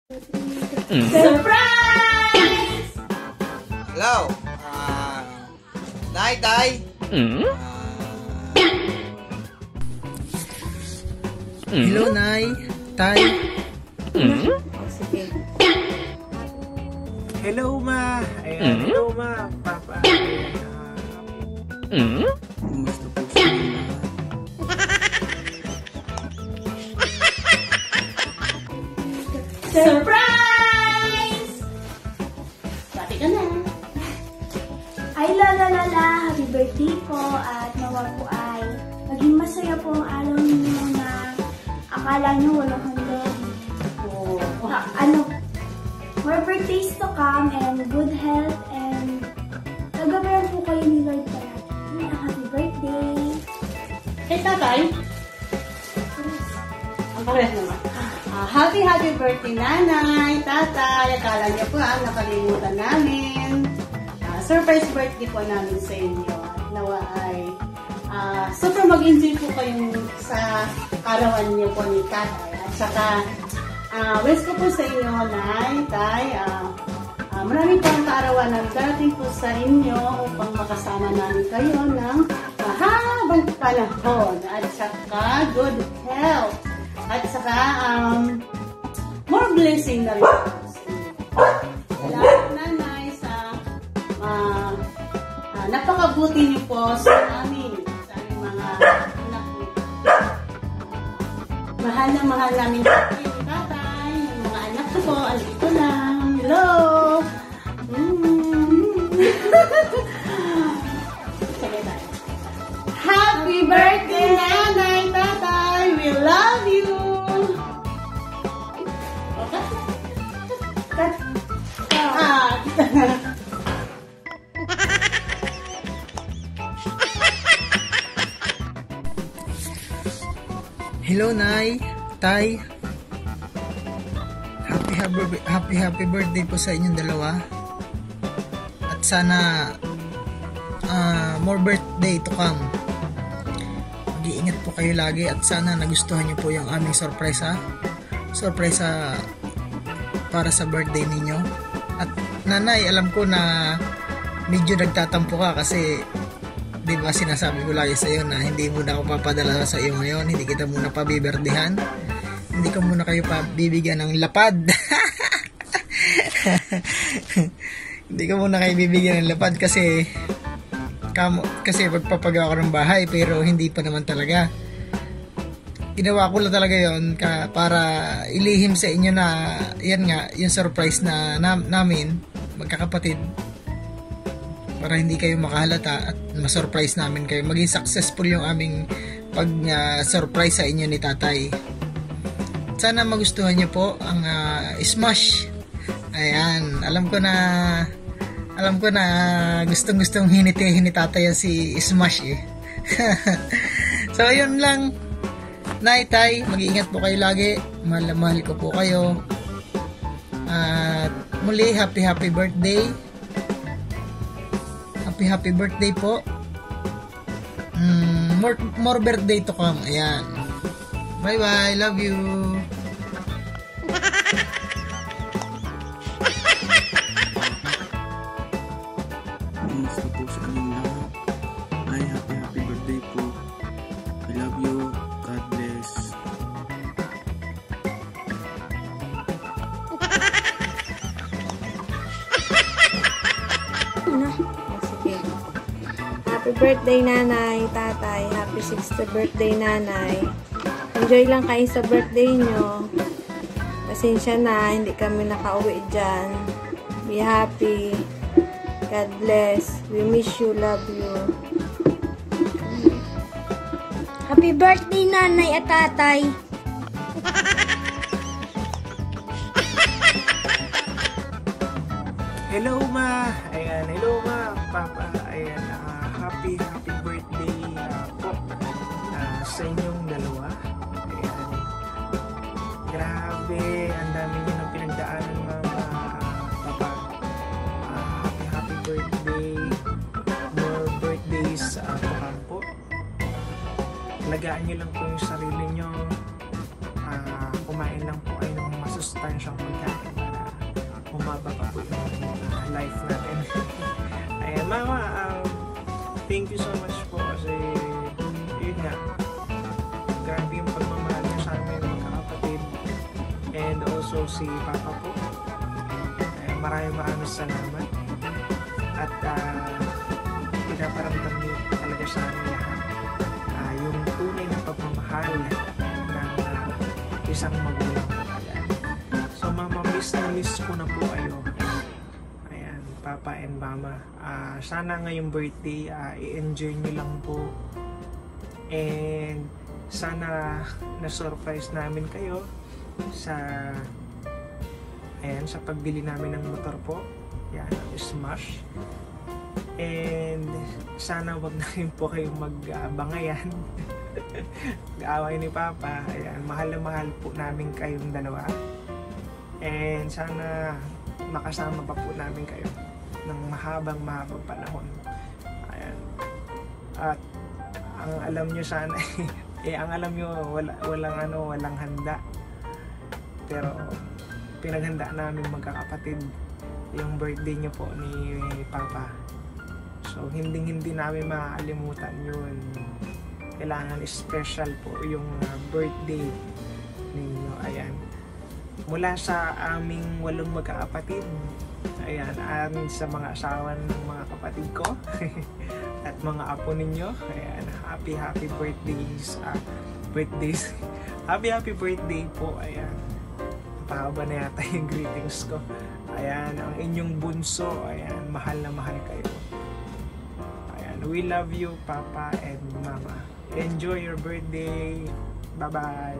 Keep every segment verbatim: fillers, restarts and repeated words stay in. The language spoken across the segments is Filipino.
Surprise! Hello. Uh, Nay, Tay. Mm? Uh, Hello, Nay, Tay. Mm? Sige. Hello, Ma. Ayan, Mm? hello, Ma. Papa. Mm? Kumusta po sa inyo? Surprise! Bati ka na. Ay lalalala, happy birthday po at nawa po ay maging masaya po ang araw ninyo na akala nyo walang hanggan. Oh, Ha, ano, more birthdays to come and good health and nagabayan po kayo ni Lord palagi. Yun ang happy birthday. Eh, tatay? Ang pares naman. Ah, happy, happy birthday, nanay, tatay. Akala niyo po, ah, nakalimutan namin. Ah, surprise birthday po namin sa inyo. At nawa ay ah, super mag-enjoy po kayong sa karawan niyo po ni tatay. At saka, ah, wish ko po sa inyo, nay, tay, ah, ah, marami pang kaarawan na darating po sa inyo upang makasama namin kayo ng mahabang panahon. At saka, good health. At saka, um, more blessing na rin po sa inyo. Salamat, nanay, sa uh, uh, napakabuti niyo po sa amin, sa aming mga anak niyo. Mahal na mahal namin po kayo, tatay. Yung mga anak ko po, andito lang. Hello! Mm. Sige tayo. Happy birthday, nanay, tatay! We love you! Kat, Ah, Hello, Nay, Tay. Happy, happy, happy, happy birthday po sa inyong dalawa. At sana ah, more birthday to come. Mag-iingat po kayo lagi at sana nagustuhan niyo po yung aming sorpresa. Sorpresa para sa birthday ninyo. At nanay, alam ko na medyo nagtatampo ka kasi di ba sinasabi ko lagi sa iyo na hindi muna ako papadala sa iyo ngayon, hindi kita muna pabiberdehan, hindi ko muna kayo pabibigyan ng lapad. Hindi ko muna kayo bibigyan ng lapad kasi kamo, kasi magpapagawa ko ng bahay pero hindi pa naman talaga. Ginawa ko lang talaga yon ka, para ilihim sa inyo na yan nga, yung surprise na, na namin magkakapatid, para hindi kayo makahalata at ma-surprise namin kayo. Maging successful yung aming pag-surprise uh, sa inyo ni tatay. Sana magustuhan niyo po ang uh, smash. Ayan, alam ko na alam ko na gustong-gustong hinitihin ni tatay yan si smash eh. So yun lang. Nay, tay, mag-iingat po kayo lagi. Mahal na mahal ko po kayo. At muli, happy happy birthday. Happy happy birthday po. Mm, more, more birthday to come. Ayan. Bye bye. Love you. Kumusta po sa inyong lahat? Ay, happy happy birthday po. I love you. God bless. sige. Happy birthday, nanay, tatay. Happy sixtieth birthday, nanay. Enjoy lang kayo sa birthday nyo. Pasensya na, hindi kami nakauwi dyan. Be happy. God bless. We miss you, love you. happy birthday nanay at tatay. Hello, Ma. Ayan, hello, Ma. Papa. Ayan, ah, happy, happy birthday ah, po ah, sa inyong dalawa. Ayan. Grabe, ang dami niyo ng pinagdaanan, Mama. Papa. Ah, happy, happy birthday. More birthdays sa uh, po. Alagaan niyo lang po yung sarili niyo. Ah, kumain lang po kayo ng masustansyang pagkain. para humaba pa po yung uh, life natin. Ayan, Mama, um, thank you so much po kasi yun nga, grabe yung pagmamahal niya sa amin magkakapatid, and also si Papa po. Ayan, maraming maraming salamat at uh, pinaparamdam niyo talaga sa amin lahat uh, yung tunay na pagmamahal ng uh, isang magulang po. So Mama, miss na miss ko na po kayo. Ayan, Papa and Mama. Uh, sana ngayong birthday, uh, i-enjoy nyo lang po. And sana na-surprise namin kayo sa ayan, sa pagbili namin ng motor po. Yan, Smash. And sana wag na rin po kayong mag-abangayan. Mag-away ni Papa. Ayan, mahal na mahal po namin kayong dalawa. And sana makasama pa po namin kayo ng mahabang mahabang panahon. Ayan. At ang alam nyo sana, eh ang alam nyo wala, walang ano, walang handa. Pero pinaghanda namin magkakapatid yung birthday nyo po ni Papa. So hindi hindi namin makakalimutan yun. Kailangan special po yung uh, birthday ninyo. Ayan. Mula sa aming walong magkakapatid, ayan, amin sa mga asawa ng mga kapatid ko at mga apo ninyo, ayan, happy happy birthdays, uh, birthdays, happy happy birthday po, ayan, pahaba na yata yung greetings ko, ayan, ang inyong bunso, ayan, mahal na mahal kayo, ayan, we love you Papa and Mama, enjoy your birthday, bye bye.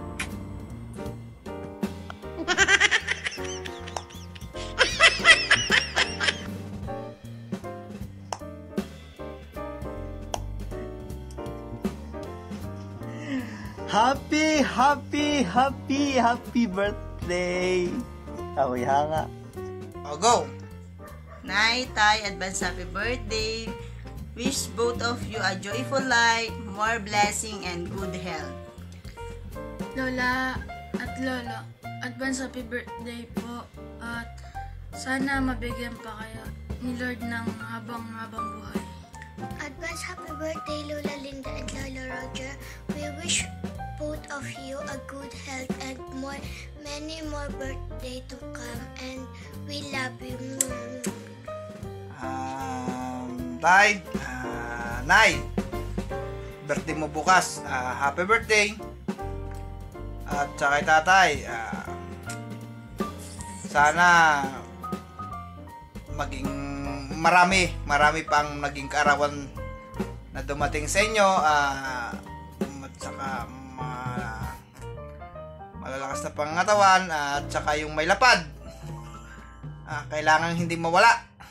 Happy, happy, happy, happy birthday! Ako'y hanga. O, go! Nay, Tay, advance happy birthday. Wish both of you a joyful life, more blessing, and good health. Lola at Lolo, advance happy birthday po. At sana mabigyan pa kayo ni Lord ng habang-habang buhay. Advance happy birthday, Lola Linda and Lolo Roger. We wish both of you a good health and more, many more birthday to come, and we love you. Um, Tay, uh, Nay, birthday mo bukas. Uh, happy birthday. At saka kay Tatay, uh, sana maging marami, marami pang naging kaarawan na dumating sa inyo. Uh, at saka malalakas na pangangatawan, uh, at saka yung may lapad, uh, kailangan hindi mawala.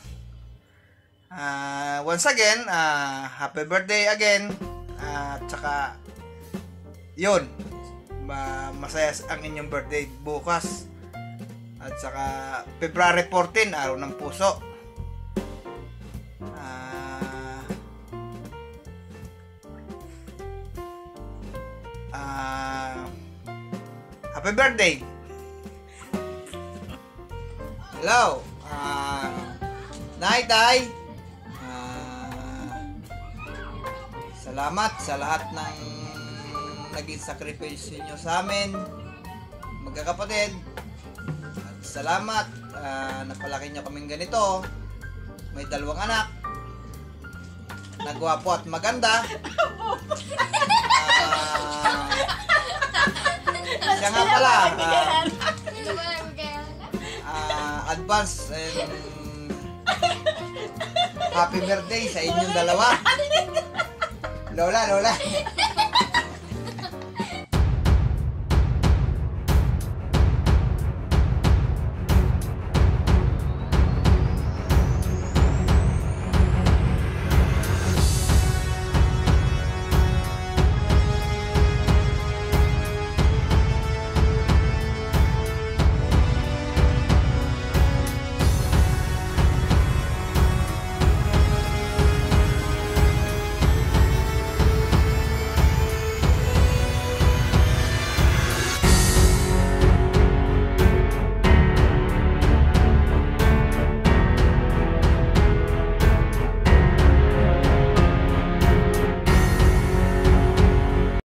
Uh, once again, uh, happy birthday again, uh, at saka yun, ma masaya ang inyong birthday bukas, at saka February fourteen, araw ng puso. uh, uh, Happy birthday! Hello! Uh, Nay, Tay! Uh, salamat sa lahat ng naging sakripisyo nyo sa amin, magkakapatid. At salamat, uh, napalaki nyo kaming ganito. May dalawang anak. Nagwapo at maganda. Uh, Siya nga pala, uh, uh, advance and happy birthday sa inyong dalawa. Lola, Lola.